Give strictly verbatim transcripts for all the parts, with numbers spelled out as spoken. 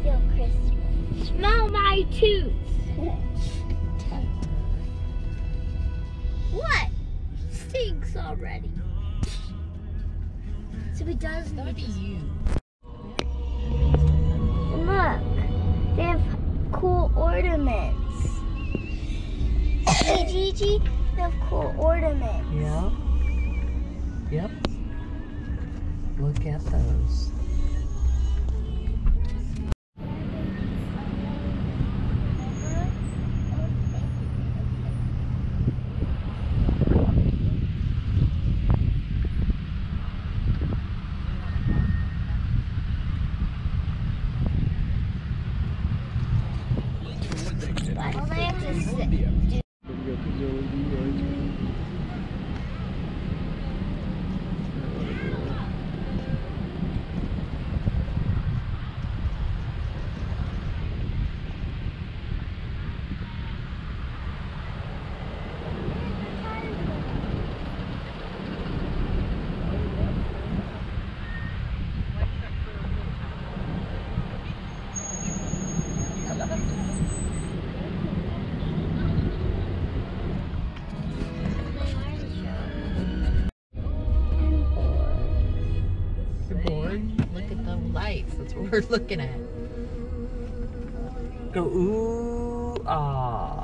feel Christmas. Smell my tooth. What? Stinks already. So it does That'd be you. And look, they have cool ornaments. Hey Gigi, they have cool ornaments. Yeah. Yep. Look at those. Well, they have to sit. Look at the lights. That's what we're looking at. Go ooh ah.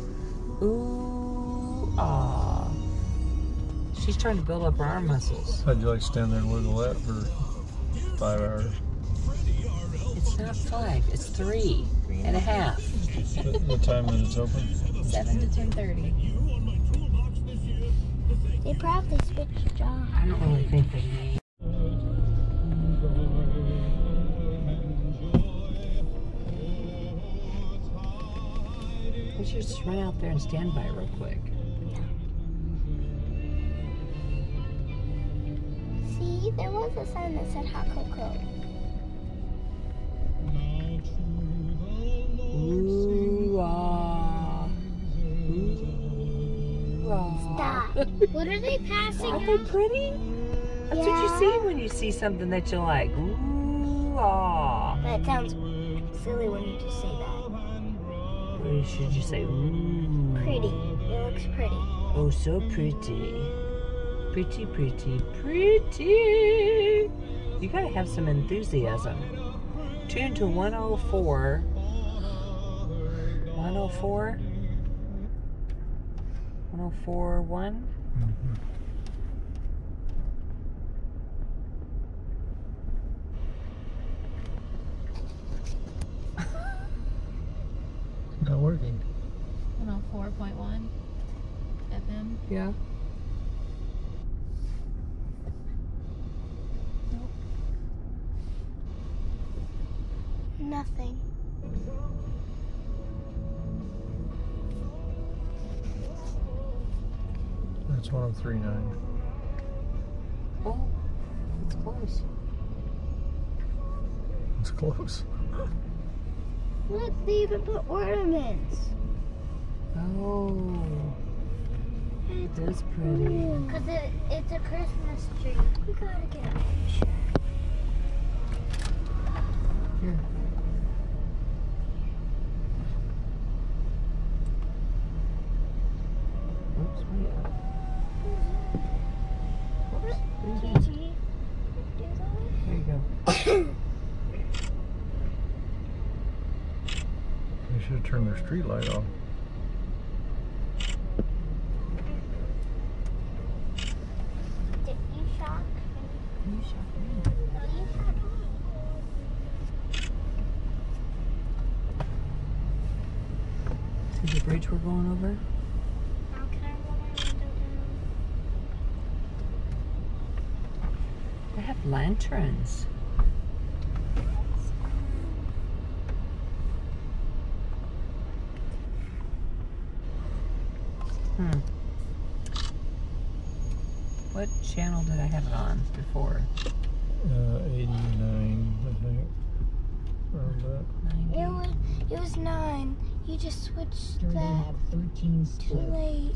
Ooh ah. She's trying to build up her arm muscles. How'd you like to stand there and wiggle that for five hours? It's not five, it's three and a half. What, what time is it open? Seven to ten thirty. They probably switched jobs. I don't really think they need. We should just run out there and stand by real quick. See, there was a sign that said hot cocoa. Ooh ah. Ooh ah. Stop. What are they passing Aren't they out? pretty? That's what you see when you see something that you like. Ooh ah. But it sounds silly when you just say that. Or should you say ooh? Pretty. It looks pretty. Oh, so pretty. Pretty, pretty, pretty. You gotta have some enthusiasm. Tune to one oh four. one oh four? one oh four point one? Mm-hmm. Not working. one oh four point one F M. Yeah. Nothing. That's one oh three point nine. Oh, it's close. It's close. Look, they even put ornaments. Oh, that's pretty. Because it, it's a Christmas tree. We gotta get a picture. Here. Oops, wait. Whoops. Gigi, do that? There you go. They should have turned their street light off. Did you shock? You shocked me. No, you shocked me. See the bridge we're going over? Now can I roll my window down? They have lanterns. Hmm. What channel did I have it on before? Uh, eighty-nine, I think. Around that. It ninety. was, it was nine. You just switched They that have thirteen too late.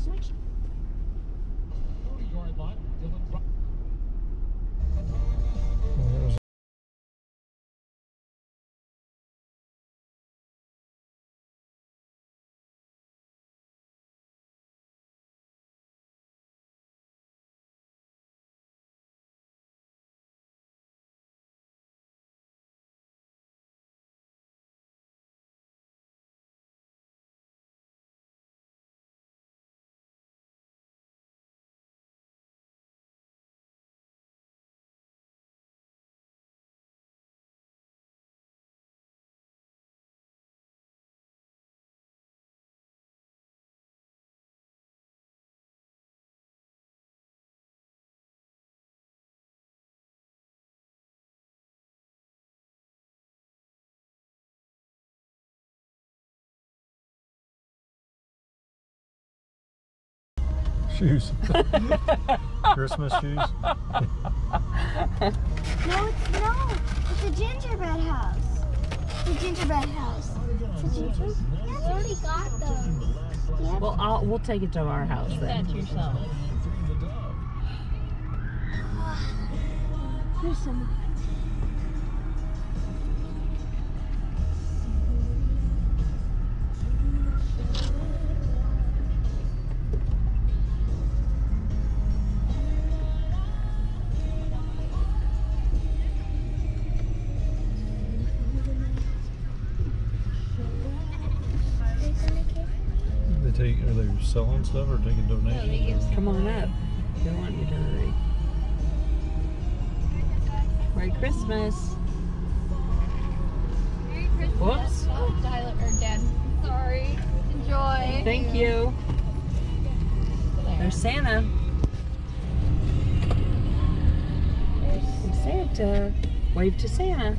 Shoes. Christmas shoes. No, it's no. It's a gingerbread house. It's a gingerbread house. It's a gingerbread. Yeah, we already got those. Yep. Well, I'll, we'll take it to our house Keep that then. to yourself. Here's some. They take, are they selling stuff or taking donations? Come on up. They don't want you to hurry. Merry Christmas. Merry Christmas. Whoops. Oh, Tyler, or Dad. Sorry. Enjoy. Thank you. There's Santa. There's Santa. Wave to Santa.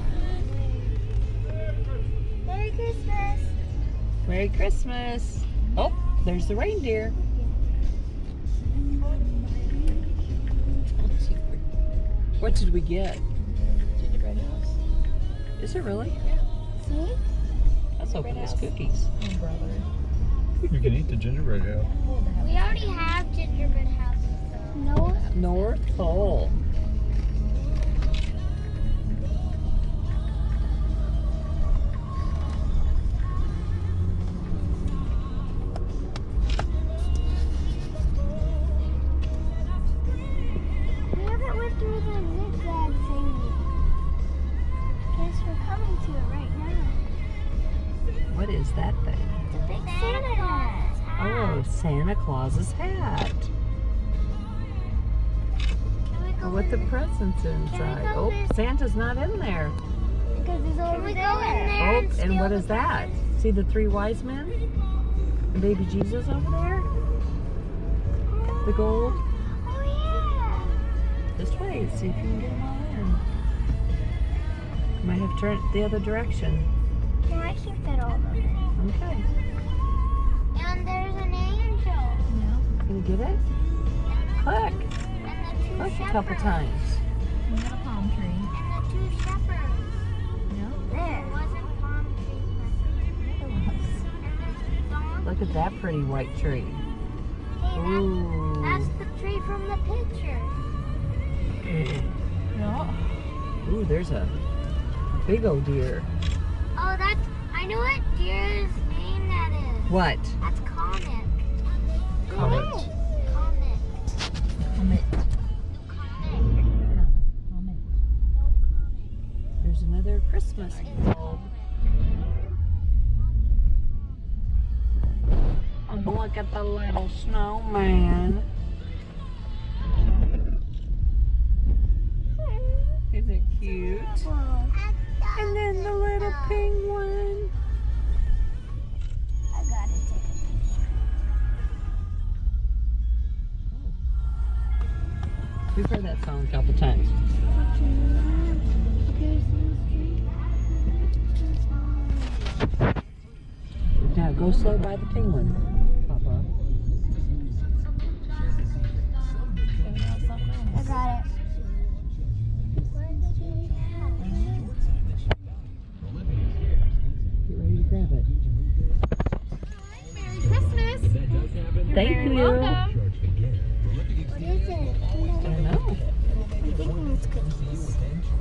Merry Christmas. Merry Christmas. Oh, there's the reindeer. What did we get? Gingerbread house. Is it really? See? Let's open these cookies. Oh, brother. You can eat the gingerbread house. We already have gingerbread houses though. No. North Pole. We haven't went through the zigzag thingy. Guess we're coming to it right now. What is that thing? It's a big Santa hat. Oh, Santa Claus's hat. Can we go Oh, with the in? presents inside. go Oh, in? Santa's not in there. Because he's over we Oh, there. Go in there and, and steal what the is that? presents? See the three wise men? And baby Jesus over there? The gold? Oh yeah. This way. See if you can get them all in. Might have to turn it the other direction. No, I can fit all of them. Okay. And there's an angel. No. Can you get it? Click. And the two Click a shepherds. couple times. We got a palm tree. And the two shepherds. No. There. It wasn't palm tree. It was. And there's the donkey. Look at that pretty white tree. Hey, Ooh. that's, that's the tree from the picture. No. Ooh, there's a big old deer. Oh, that's, I know what deer's name that is. What? That's Comet. Comet. Comet. Comet. Comet. No. Comet. No Comet. There's another Christmas bulb. Oh, look at the little snowman. Isn't it cute? Whoa. And then the little penguin. I gotta take a picture. We've heard that song a couple times. Now go slow by the penguin, Papa. I got it. Get ready to grab it. Merry Christmas. You're Thank very you. welcome. What is it? I know. I'm thinking it's cookies.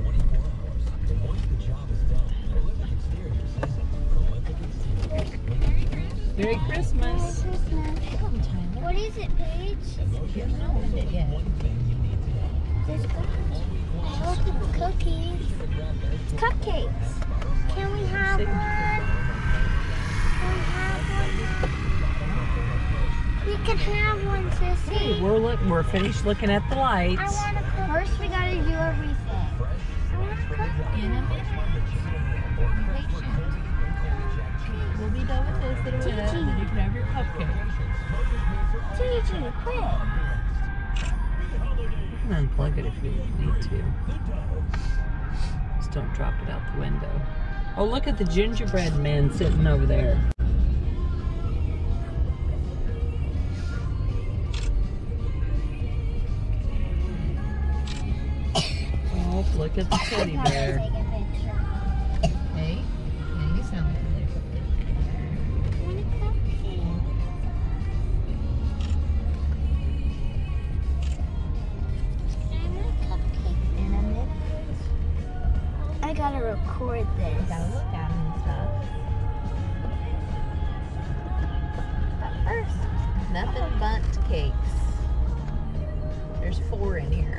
Merry Christmas. Christmas. Come, Tyler. What is it, Paige? You haven't opened it yet. There's cookies. Oh, look at the cookies. It's cupcakes. Can we have one? Can we have one? We can have one, Sissy. Hey, we're look. We're finished looking at the I lights. want a cookie. First, we gotta do everything. I want a cookie. In a minute. Be patient. We'll be done with this in a minute, and then you can have your cupcake. Gigi, quick. You can unplug it if you need to. Just don't drop it out the window. Oh, look at the gingerbread man sitting over there. Look at the teddy bear. Take a picture. Hey, yeah, you sound like a little I want a cupcake. I want a cupcake. And I'm in. I gotta record You this. gotta look at them and stuff. But first, nothing bundt cakes. There's four in here.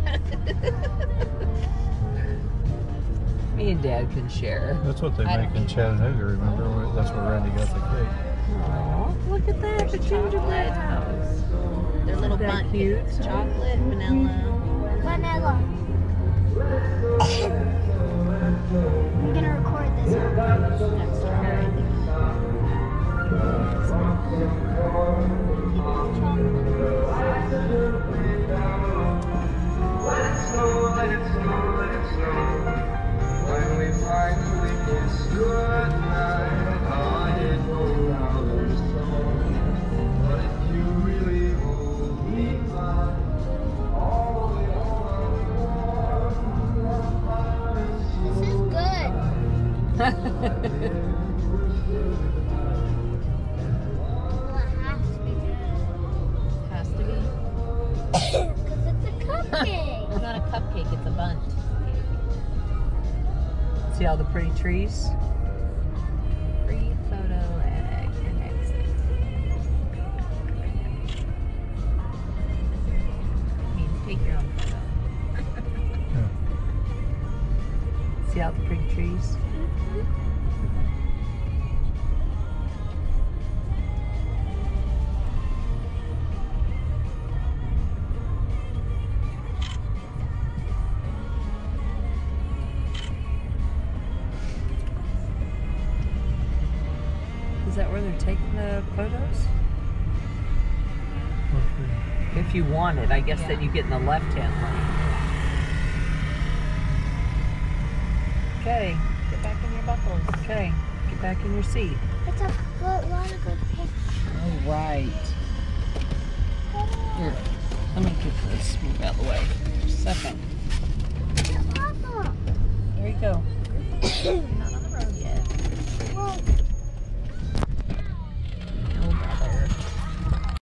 Me and Dad can share. That's what they I don't make in need Chattanooga, remember? Where- That's where Randy got the cake. Aw, look at that, the gingerbread house. They're little Isn't that bundt cute? cakes. Chocolate, vanilla. Vanilla. I'm gonna record this one. That's strawberry. Let it snow, let it snow, let it snow. When we finally kiss goodnight, I didn't know how to snow. But if you really hold me tight, all the way This is good. Well, it has to be good. Has to be. Because it's a cupcake. It's not a cupcake, it's a bundt. See all the pretty trees? Free photo and and exit. I mean, take your own photo. See all the pretty trees? Is that where they're taking the photos? If you want it, I guess Yeah. then you get in the left-hand lane. Okay, Get back in your buckles. okay, get back in your seat. It's a good, lot of good pictures. All right. Here, let me get this. Move out of the way. Just a second.